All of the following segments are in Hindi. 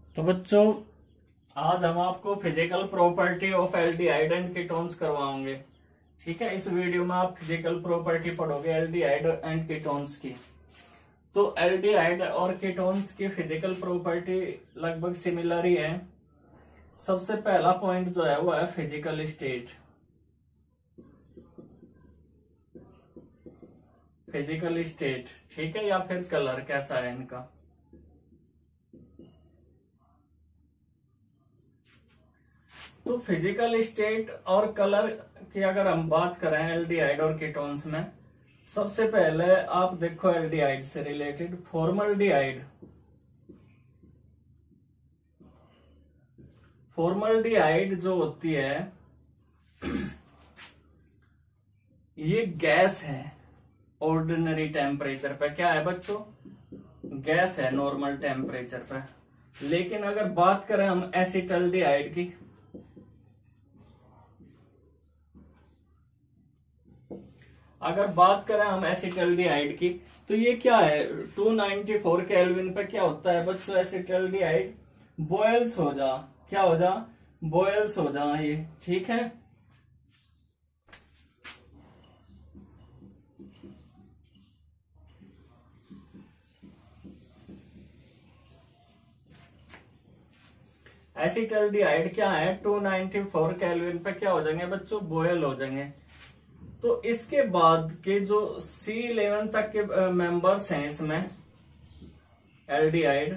तो बच्चों आज हम आपको physical property of aldehyde and ketones करवाओगे। ठीक है, इस वीडियो में आप फिजिकल प्रॉपर्टी पढ़ोगे एल्डिहाइड एंड कीटोन्स की। तो एल्डिहाइड और कीटोन्स की फिजिकल प्रॉपर्टी लगभग सिमिलर ही है। सबसे पहला पॉइंट जो है वो है फिजिकल स्टेट। फिजिकल स्टेट, ठीक है, या फिर कलर कैसा है इनका। तो फिजिकल स्टेट और कलर की अगर हम बात करें एल्डिहाइड और कीटोन्स में, सबसे पहले आप देखो एल्डिहाइड से रिलेटेड फॉर्मल्डिहाइड। फॉर्मल्डिहाइड जो होती है ये गैस है ऑर्डिनरी टेम्परेचर पे। क्या है बच्चों? गैस है नॉर्मल टेम्परेचर पे। लेकिन अगर बात करें हम एसिटल्डिहाइड की, एसिटल्डिहाइड की, तो ये क्या है 294 केल्विन पे क्या होता है बच्चों? एसिटल्डिहाइड बॉयल्स हो जा, क्या हो जा? बॉयल्स हो जा ये, ठीक है। एसिटल्डिहाइड क्या है 294 केल्विन पे क्या हो जाएंगे बच्चों? बॉयल हो जाएंगे। तो इसके बाद के जो C11 तक के मेंबर्स हैं इसमें एल्डिहाइड,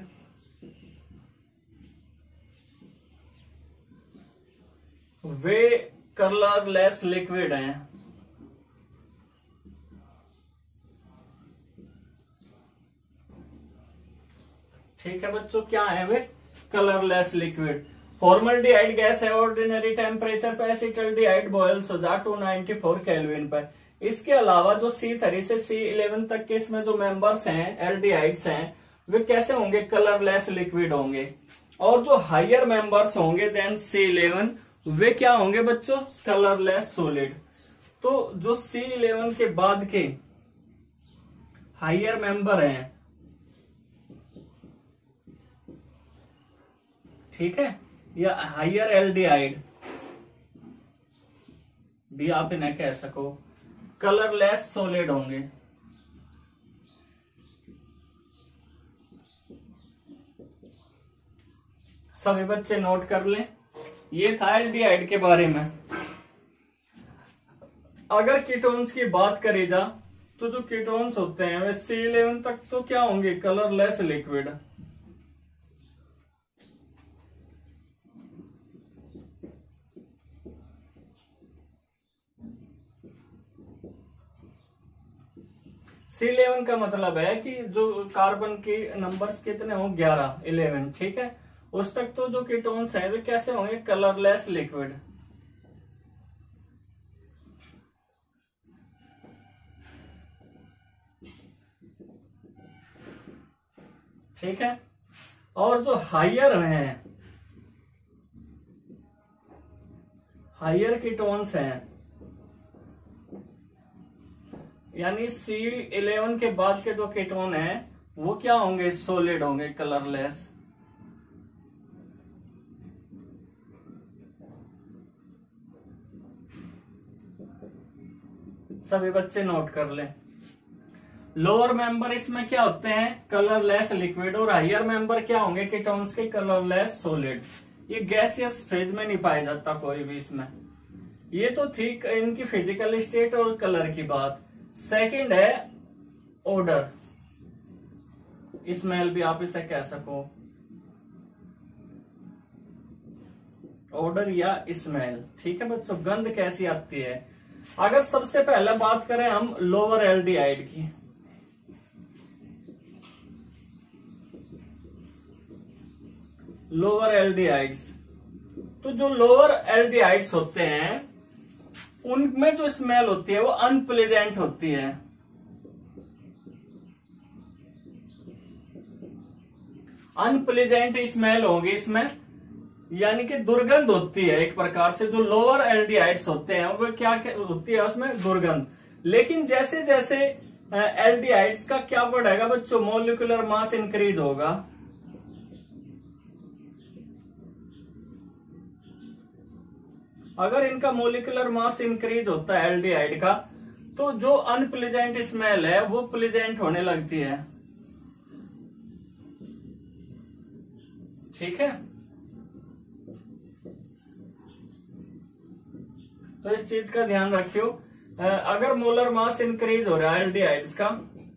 वे कलरलेस लिक्विड हैं। ठीक है बच्चों, क्या है वे? Colourless liquid. फॉर्मल्डिहाइड गैस है ऑर्डिनरी टेम्परेचर पे, एसिटल्डिहाइड बॉयल्स हो जा 294 केल्विन पर। इसके अलावा जो C3 से C11 तक के इसमें जो मेंबर्स हैं एल्डिहाइड्स हैं, वे कैसे होंगे? कलरलेस लिक्विड होंगे। और जो हायर मेंबर्स होंगे देन C11, वे क्या होंगे बच्चों? Colourless solid. तो जो C11 के बाद के हायर मेंबर हैं, ठीक है, या हायर एल्डिहाइड भी आप इन्हें कह सको, कलरलेस सॉलिड होंगे। सभी बच्चे नोट कर लें, ये था एल्डिहाइड के बारे में। अगर कीटोन्स की बात करी जा तो जो कीटोन्स होते हैं वे C11 तक तो क्या होंगे? Colourless liquid. C11 का मतलब है कि जो कार्बन के नंबर्स कितने हो? 11, 11, ठीक है। उस तक तो जो कीटोन्स हैं वे कैसे होंगे? Colourless liquid. ठीक है। और जो हायर हैं, हायर कीटोन्स हैं, यानी C11 के बाद के जो कीटोन हैं वो क्या होंगे? सॉलिड होंगे, कलरलेस। सभी बच्चे नोट कर लें। लोअर मेंबर इसमें क्या होते हैं? Colourless liquid. और हायर मेंबर क्या होंगे कीटोन्स के? Colourless solid. ये गैसियस फेज में नहीं पाया जाता कोई भी इसमें। ये तो थी इनकी फिजिकल स्टेट और कलर की बात। सेकंड है ओडर, स्मेल भी आप इसे कह सको, ओडर या स्मेल। ठीक है बच्चों, गंध कैसी आती है? अगर सबसे पहले बात करें हम लोअर एल्डिहाइड की, लोअर एल्डिहाइड्स, तो जो लोअर एल्डिहाइड्स होते हैं उनमें जो स्मेल होती है वो अनप्लेजेंट होती है। अनप्लेजेंट स्मेल होगी इसमें, यानी कि दुर्गंध होती है एक प्रकार से। जो लोअर एल्डिहाइड्स होते हैं वो क्या होती है? उसमें दुर्गंध। लेकिन जैसे जैसे एल्डिहाइड्स का क्या बढ़ेगा बच्चों? मॉलिक्यूलर मास इंक्रीज होगा। अगर इनका मोलिकुलर मास इंक्रीज होता है एल्डिहाइड का, तो जो अनप्लीजेंट स्मेल है वो प्लीजेंट होने लगती है। ठीक है, तो इस चीज का ध्यान रखियो। अगर मोलर मास इंक्रीज हो रहा है एल्डिहाइड्स का,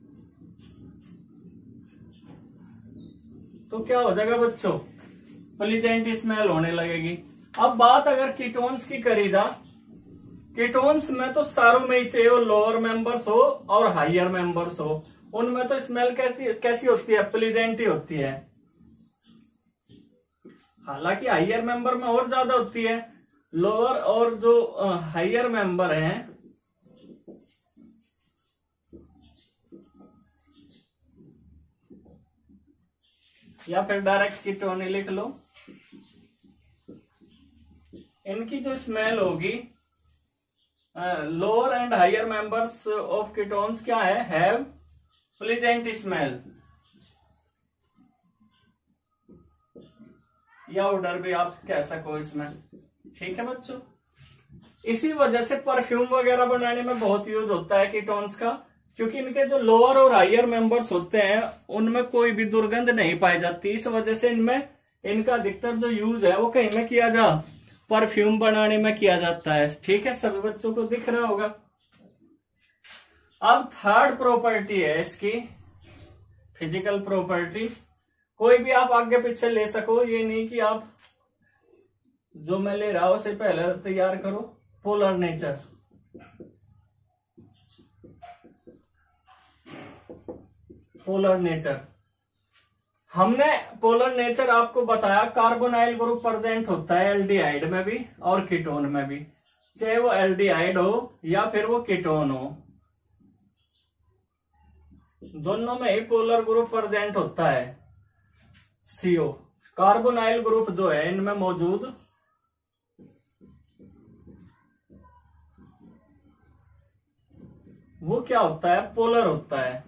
तो क्या हो जाएगा बच्चों, प्लीजेंट स्मेल होने लगेगी। अब बात अगर कीटोन्स की करी जा, कीटोन्स में तो सारों में ही चाहिए वो लोअर मेंबर्स हो और हायर मेंबर्स हो, उनमें तो स्मेल कैसी होती है, प्लीजेंट ही होती है। हालांकि हायर मेंबर में और ज्यादा होती है, लोअर और जो हायर मेंबर हैं या फिर डायरेक्ट कीटोन ही लिख लो, इनकी जो स्मेल होगी, lower and higher members of ketones क्या है, हैव प्लीजेंट स्मेल, या ऑर्डर भी आप कह सको इसमें। ठीक है बच्चों, इसी वजह से परफ्यूम वगैरह बनाने में बहुत यूज होता है कीटोन्स का, क्योंकि इनके जो लोअर और हायर मेंबर्स होते हैं उनमें कोई भी दुर्गंध नहीं पाई जाती। इस वजह से इनमें इनका अधिकतर जो यूज है वो कहीं में किया जा, परफ्यूम बनाने में किया जाता है। ठीक है, सभी बच्चों को दिख रहा होगा। अब थर्ड प्रॉपर्टी है इसकी, फिजिकल प्रॉपर्टी। कोई भी आप आगे पीछे ले सको, ये नहीं कि आप जो मैं ले रहा हूं उसे पहले तैयार करो। पोलर नेचर, पोलर नेचर, हमने पोलर नेचर आपको बताया, कार्बोनाइल ग्रुप प्रेजेंट होता है एल्डिहाइड में भी और कीटोन में भी, चाहे वो एल्डिहाइड हो या फिर वो कीटोन हो, दोनों में ही पोलर ग्रुप प्रेजेंट होता है। CO कार्बोनाइल ग्रुप जो है इनमें मौजूद वो क्या होता है, पोलर होता है।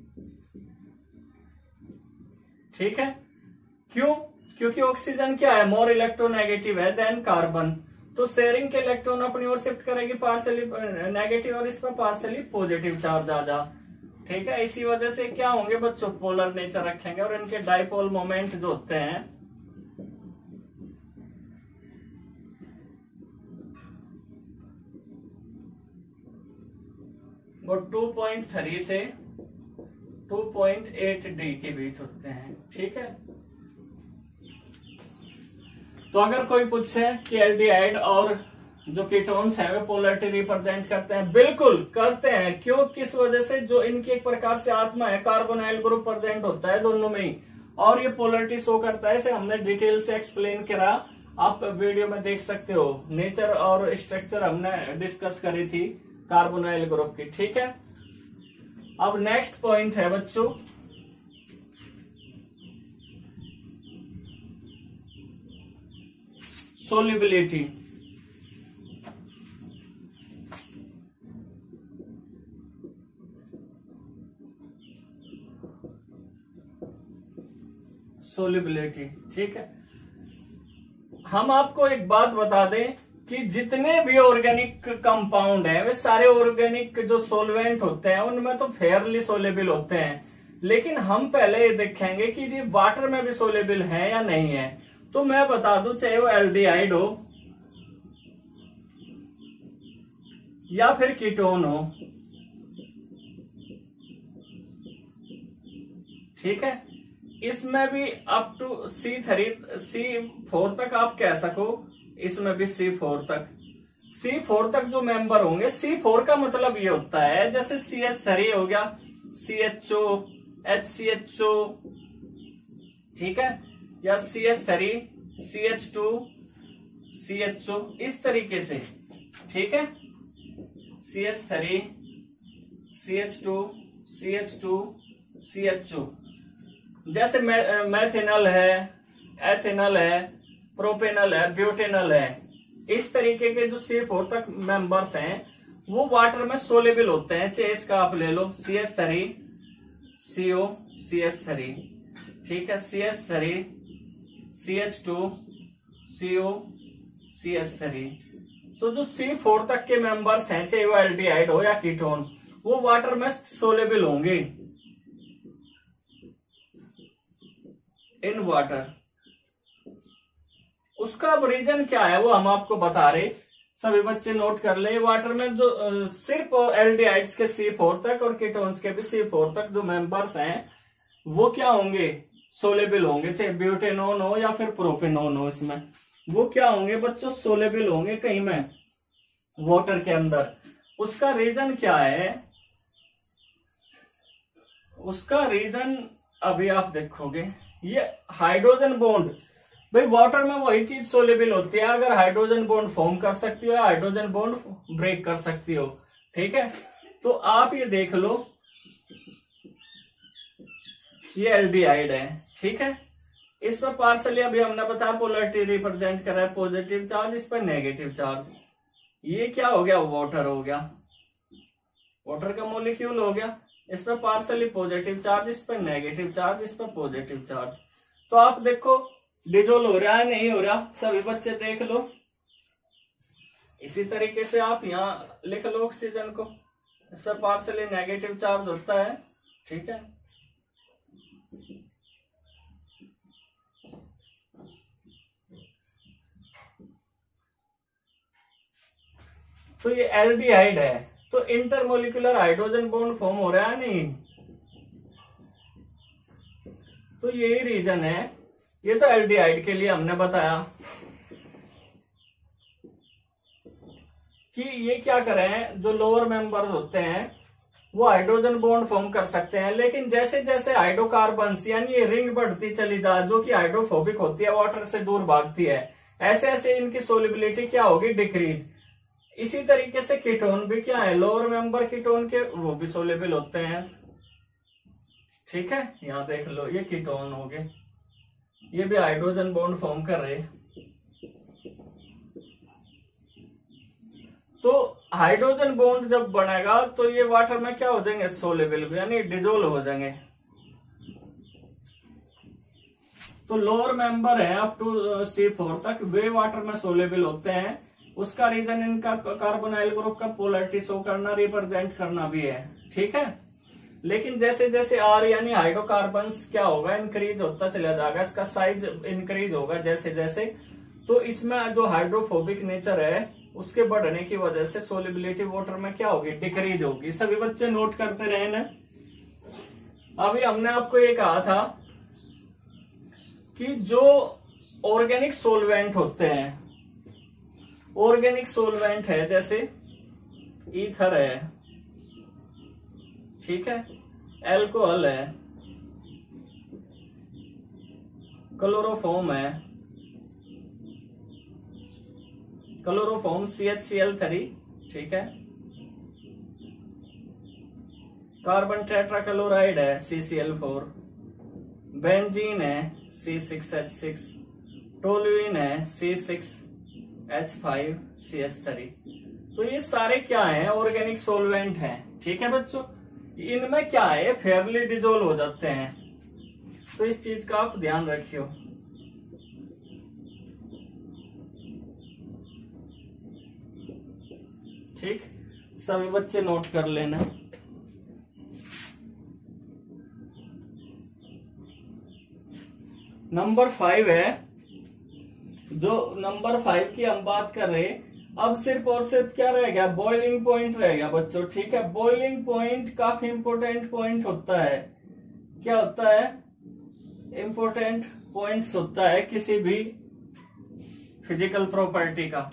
ठीक है, क्यों, क्योंकि ऑक्सीजन क्या है, मोर इलेक्ट्रोनेगेटिव है देन कार्बन, तो शेयरिंग के इलेक्ट्रॉन अपनी ओर शिफ्ट करेगी पार्सली नेगेटिव और इस पर पार्सली पॉजिटिव चार्ज आ जा। ठीक है, इसी वजह से क्या होंगे बच्चों, पोलर नेचर रखेंगे, और इनके डाइपोल मोमेंट जो होते हैं वो 2.3 से 2.8 D के बीच होते हैं। ठीक है, तो अगर कोई पूछे कि एल्डिहाइड और जो कीटोन्स हैं वे पोलरिटी रिप्रेजेंट करते हैं, बिल्कुल करते हैं। क्यों, किस वजह से, जो इनकी एक प्रकार से आत्मा है, कार्बोनाइल ग्रुप प्रेजेंट होता है दोनों में ही, और ये पोलरिटी शो करता है। इसे हमने डिटेल से एक्सप्लेन करा, आप वीडियो में देख सकते हो। नेचर और स्ट्रक्चर हमने डिस्कस करी थी कार्बोनाइल ग्रुप की। ठीक है, अब नेक्स्ट पॉइंट है बच्चों, सोल्युबिलिटी। सोल्युबिलिटी, ठीक है, हम आपको एक बात बता दें कि जितने भी ऑर्गेनिक कंपाउंड हैं वे सारे ऑर्गेनिक जो सोलवेंट होते हैं उनमें तो फेयरली सोलेबल होते हैं, लेकिन हम पहले ये देखेंगे कि ये वाटर में भी सोलेबल है या नहीं है। तो मैं बता दूं, चाहे वो एल्डिहाइड हो या फिर कीटोन हो, ठीक है, इसमें भी अप टू C4 तक आप कह सको, इसमें भी C4 तक। C4 तक जो मेंबर होंगे, C4 का मतलब ये होता है जैसे CH3 हो गया, CHO, HCHO, ठीक है, या CH3, CH2, CHO, इस तरीके से। ठीक है, CH3, CH2, CH2, CHO, जैसे मैथिनल है, एथिनल है, प्रोपेनल है, ब्यूटेनल है, इस तरीके के जो C4 तक मेंबर्स हैं वो वाटर में सोलेबल होते हैं। चाहे इसका आप ले लो CH3, CO, CH3, ठीक है, CH3, CH2, CO, CH3, तो जो C4 तक के मेंबर्स हैं, चाहे वो एल्डिहाइड हो या कीटोन, वो वाटर में सोलेबल होंगे इन वाटर। उसका अब रीजन क्या है वो हम आपको बता रहे, सभी बच्चे नोट कर ले। वाटर में जो सिर्फ एल्डिहाइड्स के C4 तक और कीटोन्स के भी C4 तक जो मेंबर्स हैं वो क्या होंगे, सोलेबल होंगे, चाहे ब्यूटेनोन हो या फिर प्रोपेनोन हो, इसमें वो क्या होंगे बच्चों, सोलेबल होंगे कहीं में वाटर के अंदर। उसका रीजन क्या है, उसका रीजन अभी आप देखोगे। ये हाइड्रोजन बॉन्ड, भाई वाटर में वही चीज सोलेबल होती है अगर हाइड्रोजन बॉन्ड फॉर्म कर सकती हो या हाइड्रोजन बॉन्ड ब्रेक कर सकती हो, ठीक है। तो आप ये देख लो, ये एल्डिहाइड है, ठीक है। इस पर पार्सली अभी हमने बताया पोलरिटी रिप्रेजेंट करा है, पॉजिटिव चार्ज, इस पर नेगेटिव चार्ज। ये क्या हो गया, वाटर हो गया, वाटर का मॉलिक्यूल हो गया। इस पर पार्सली पॉजिटिव चार्ज, इस पर नेगेटिव चार्ज, इस पर पॉजिटिव चार्ज। तो आप देखो डिजोल्व हो रहा है नहीं हो रहा, सभी बच्चे देख लो। इसी तरीके से आप यहाँ लिख लो ऑक्सीजन को, इस पर पार्सली नेगेटिव चार्ज होता है, ठीक है। तो ये एल्डिहाइड है, तो इंटरमोलिकुलर हाइड्रोजन बॉन्ड फॉर्म हो रहा है नहीं, तो यही रीजन है। ये तो एल्डिहाइड के लिए हमने बताया कि ये क्या करें, जो लोअर मेंबर्स होते हैं वो हाइड्रोजन बॉन्ड फॉर्म कर सकते हैं, लेकिन जैसे जैसे हाइड्रोकार्बन्स यानी ये रिंग बढ़ती चली जाए, जो कि हाइड्रोफोबिक होती है, वाटर से दूर भागती है, ऐसे ऐसे इनकी सोलिबिलिटी क्या होगी, डिक्रीज। इसी तरीके से कीटोन भी क्या है, लोअर मेंबर कीटोन के वो भी सोलेबल होते हैं, ठीक है। यहां देख लो ये कीटोन हो गए, ये भी हाइड्रोजन बॉन्ड फॉर्म कर रहे। तो हाइड्रोजन बॉन्ड जब बनेगा तो ये वाटर में क्या हो जाएंगे, सोलेबल, यानी डिजोल्व हो जाएंगे। तो लोअर मेंबर है अप टू C4 तक, वे वाटर में सोलेबल होते हैं। उसका रीजन इनका कार्बोनाइल ग्रुप का पोलरिटी शो करना, रिप्रेजेंट करना भी है, ठीक है। लेकिन जैसे जैसे R यानी हाइड्रोकार्बन्स क्या होगा, इंक्रीज होता चला जाएगा, इसका साइज इंक्रीज होगा जैसे जैसे, तो इसमें जो हाइड्रोफोबिक नेचर है उसके बढ़ने की वजह से सोलिबिलिटी वाटर में क्या होगी, डिक्रीज होगी। सभी बच्चे नोट करते रहे ना। अभी हमने आपको ये कहा था कि जो ऑर्गेनिक सोलवेंट होते हैं, ऑर्गेनिक सोलवेंट है जैसे ईथर है, ठीक है, एल्कोहल है, क्लोरोफॉर्म है, क्लोरोफॉर्म CHCl3, ठीक है, कार्बन टेट्राक्लोराइड है CCl4, बेंजीन है C6H6, टोल्यूइन है C6H5CH3। तो ये सारे क्या हैं, ऑर्गेनिक सोलवेंट हैं, ठीक है बच्चों। इनमें क्या है, फेयरली डिजोल्व हो जाते हैं, तो इस चीज का आप ध्यान रखियो। ठीक, सभी बच्चे नोट कर लेना। नंबर 5 है, जो नंबर 5 की हम बात कर रहे हैं। अब सिर्फ और सिर्फ क्या रह गया, बॉइलिंग पॉइंट रह गया बच्चों, ठीक है। बॉइलिंग पॉइंट काफी इंपोर्टेंट पॉइंट होता है। क्या होता है, इंपोर्टेंट पॉइंट्स होता है किसी भी फिजिकल प्रॉपर्टी का।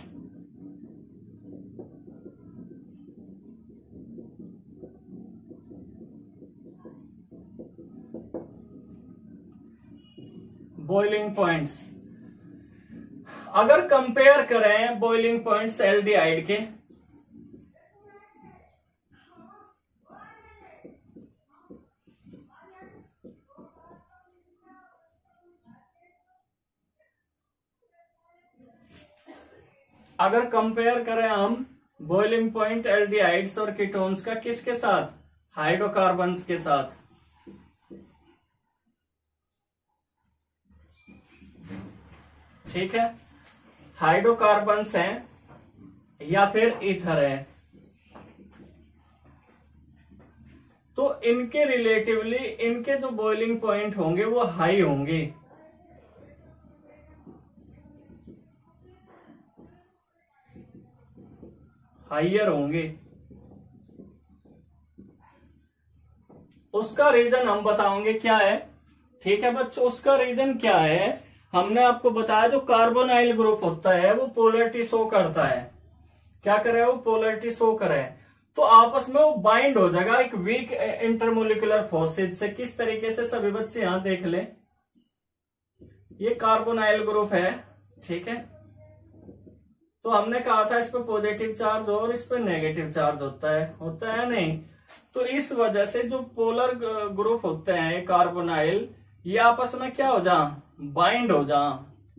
बॉइलिंग पॉइंट्स अगर कंपेयर करें बॉइलिंग पॉइंट्स एल्डिहाइड के, अगर कंपेयर करें हम बॉइलिंग पॉइंट एल्डिहाइड्स और कीटोन्स का किसके साथ, हाइड्रोकार्बन्स के साथ, ठीक है। हाइड्रोकार्बन्स हैं या फिर ईथर है, तो इनके रिलेटिवली इनके जो बॉइलिंग पॉइंट होंगे वो हाई होंगे। हाइयर होंगे। उसका रीजन हम बताओगे क्या है। ठीक है बच्चों, उसका रीजन क्या है, हमने आपको बताया जो कार्बोनाइल ग्रुप होता है वो पोलरिटी शो करता है। क्या करे, वो पोलरिटी शो करे, तो आपस में वो बाइंड हो जाएगा एक वीक इंटरमोलिकुलर फोर्सेज से। किस तरीके से, सभी बच्चे यहां देख ले, ये कार्बोनाइल ग्रुप है। ठीक है, तो हमने कहा था इस पे पॉजिटिव चार्ज और इस पे नेगेटिव चार्ज होता है नहीं। तो इस वजह से जो पोलर ग्रुप होते हैं कार्बोनाइल, ये आपस में क्या हो जा, बाइंड हो जा।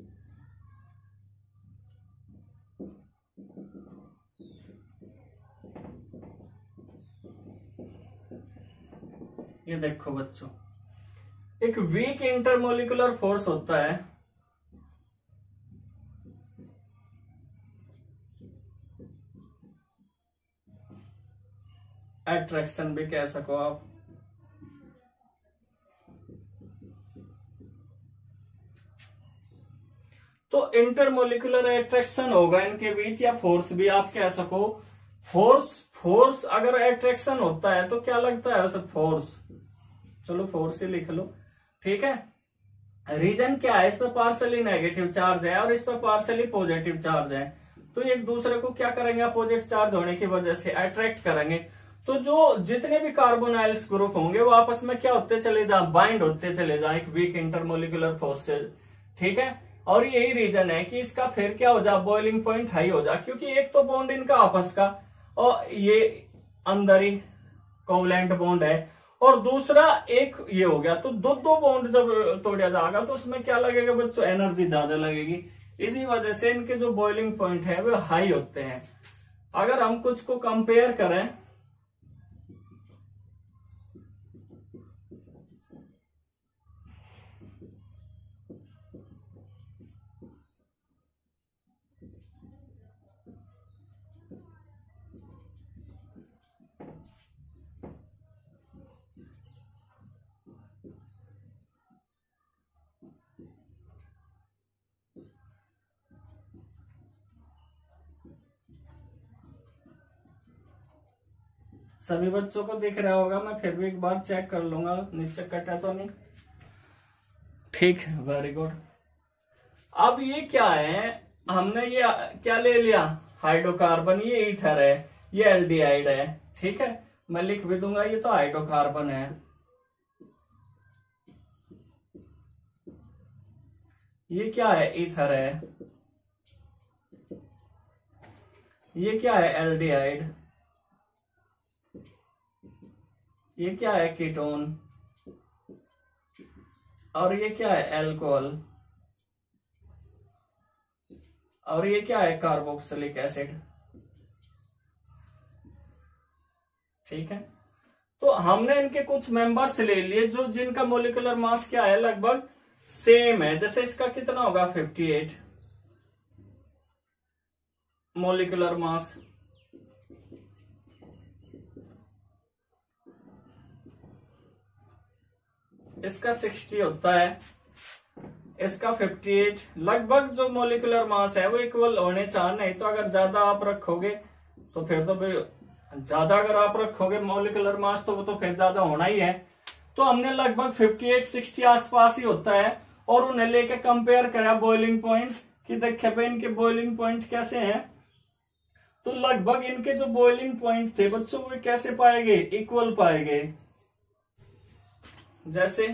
ये देखो बच्चों, एक वीक इंटरमोलिकुलर फोर्स होता है, अट्रैक्शन भी कह सको आप। तो इंटरमोलिकुलर अट्रैक्शन होगा इनके बीच, या फोर्स भी आप कह सको। फोर्स अगर अट्रैक्शन होता है तो क्या लगता है उसे, फोर्स। चलो फोर्स ही लिख लो। ठीक है, रीजन क्या है, इस पर पार्सली नेगेटिव चार्ज है और इस पर पार्सली पॉजिटिव चार्ज है, तो एक दूसरे को क्या करेंगे, अपोजिट चार्ज होने की वजह से अट्रैक्ट करेंगे। तो जो जितने भी कार्बोनाइल्स ग्रुप होंगे वो आपस में क्या होते चले जा, बाइंड होते चले जा एक वीक इंटरमोलिकुलर फोर्स से। ठीक है, और यही रीजन है कि इसका फिर क्या हो जा, बॉइलिंग पॉइंट हाई हो जा, क्योंकि एक तो बॉन्ड इनका आपस का और ये अंदर ही कोवलेंट बॉन्ड है, और दूसरा एक ये हो गया। तो दो बॉन्ड जब तोड़ा जाएगा तो उसमें क्या लगेगा बच्चों, एनर्जी ज्यादा लगेगी। इसी वजह से इनके जो बॉइलिंग पॉइंट है वो हाई होते हैं। अगर हम कुछ को कंपेयर करें, सभी बच्चों को दिख रहा होगा, मैं फिर भी एक बार चेक कर लूंगा नीचे कटा तो नहीं। ठीक है, वेरी गुड। अब ये क्या है, हमने ये क्या ले लिया, हाइड्रोकार्बन, ये ईथर है, ये एल्डिहाइड है। ठीक है, मैं लिख भी दूंगा, ये तो हाइड्रोकार्बन है, ये क्या है, ईथर है, ये क्या है, एल्डिहाइड, ये क्या है, कीटोन, और ये क्या है, अल्कोहल, और ये क्या है, कार्बोक्सिलिक एसिड। ठीक है, तो हमने इनके कुछ मेंबर्स ले लिए जो जिनका मोलिकुलर मास क्या है, लगभग सेम है। जैसे इसका कितना होगा, 58 मोलिकुलर मास, इसका 60 होता है, इसका 58। लगभग जो मोलिकुलर मास है वो इक्वल होने चाहिए, नहीं तो अगर ज्यादा आप रखोगे तो फिर तो ज्यादा अगर आप रखोगे मोलिकुलर मास तो वो तो फिर ज्यादा होना ही है। तो हमने लगभग 58-60 आसपास ही होता है, और उन्हें लेके कंपेयर करा बॉइलिंग पॉइंट कि देखे भाई इनके बॉइलिंग पॉइंट कैसे हैं। तो लगभग इनके जो बॉइलिंग पॉइंट थे बच्चों वो कैसे पाए गए, इक्वल पाए गए। जैसे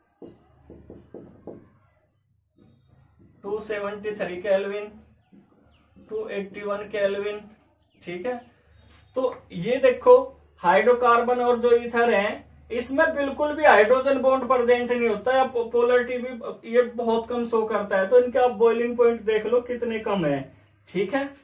273 केल्विन, 281 केल्विन। ठीक है, तो ये देखो हाइड्रोकार्बन और जो ईथर है इसमें बिल्कुल भी हाइड्रोजन बॉन्ड प्रेजेंट नहीं होता है, पोलरिटी भी ये बहुत कम शो करता है। तो इनके आप बॉइलिंग पॉइंट देख लो कितने कम है। ठीक है,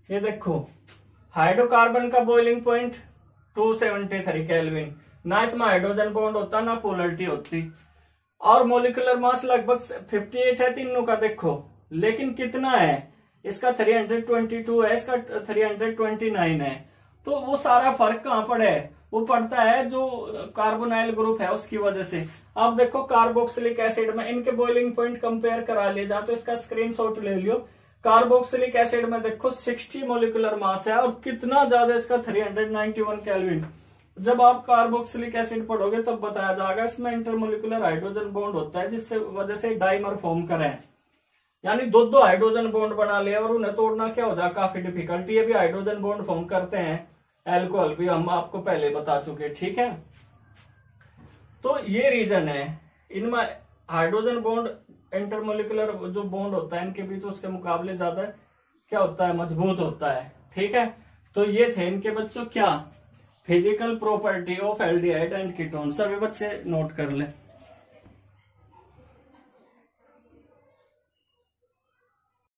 ये देखो हाइड्रोकार्बन का बॉइलिंग पॉइंट 273 केल्विन, ना इसमें हाइड्रोजन बॉन्ड होता ना पोलरिटी होती, और मोलिकुलर मास लगभग 58 है तीनों का देखो, लेकिन कितना है इसका 322 है, इसका 329 है। तो वो सारा फर्क कहाँ पड़े है, वो पड़ता है जो कार्बोनाइल ग्रुप है उसकी वजह से। अब देखो कार्बोक्सिलिक एसिड में इनके बॉइलिंग पॉइंट कंपेयर करा लिया जा, तो इसका स्क्रीनशॉट ले लियो। कार्बोक्सिलिक एसिड में देखो 60 मोलिकुलर मास है और कितना ज्यादा इसका 391 केल्विन। जब आप कार्बोक्सिलिक एसिड पढ़ोगे तब बताया जाएगा इसमें इंटरमोलिकुलर हाइड्रोजन बॉन्ड होता है, जिससे वजह से डाइमर फॉर्म करें, यानी दो हाइड्रोजन बॉन्ड बना लिया और उन्हें तोड़ना क्या हो जाए काफी डिफिकल्टी। ये भी हाइड्रोजन बॉन्ड फॉर्म करते हैं, एल्कोहल भी हम आपको पहले बता चुके, ठीक है। तो ये रीजन है, इनमें हाइड्रोजन बॉन्ड इंटरमोलिकुलर जो बॉन्ड होता है इनके बीच उसके मुकाबले ज्यादा क्या होता है, मजबूत होता है, ठीक है। तो ये थे इनके बच्चों क्या physical property of aldehyde and ketone, सभी बच्चे नोट कर ले।